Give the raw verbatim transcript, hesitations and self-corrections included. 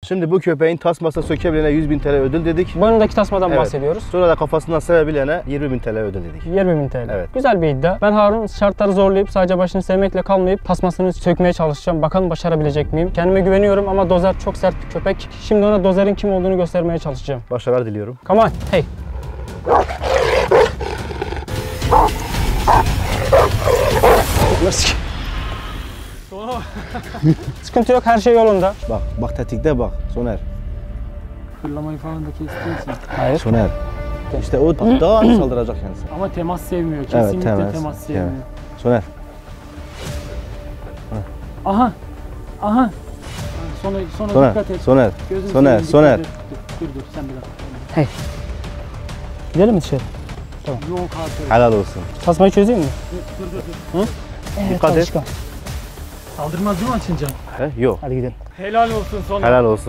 Şimdi bu köpeğin tasmasını sökebilene yüz bin T L ödül dedik. Boynundaki tasmadan Evet. bahsediyoruz. Sonra da kafasından sevebilene yirmi bin T L ödül dedik. yirmi bin T L. Evet. Güzel bir iddia. Ben Harun şartları zorlayıp sadece başını sevmekle kalmayıp tasmasını sökmeye çalışacağım. Bakalım başarabilecek miyim? Kendime güveniyorum ama Dozer çok sert bir köpek. Şimdi ona Dozer'in kim olduğunu göstermeye çalışacağım. Başarılar diliyorum. Come on. Hey. Sıkıntı yok, her şey yolunda. Bak, bak tetikte bak Soner. Fırlamayı falan da kestiyorsun. Hayır. Soner. İşte o daha az saldıracak kendisi. Ama temas sevmiyor. Kesinlikle temas, temas sevmiyor. evet. Soner. Aha. Aha. Sonra, sonra Soner. dikkat et. Soner. Gözünü Soner. seveyim, dikkat Soner. et. Dur, dur dur sen bir dakika. Gidelim mi dışarı? Yok artık. Helal olsun. Tasmayı çözeyim mi? Dur dur dur. Evet, Dikkat et. alışkan. Saldırmaz değil mi açınca? He? Yok. Hadi gidelim. Helal olsun sonra. Helal olsun.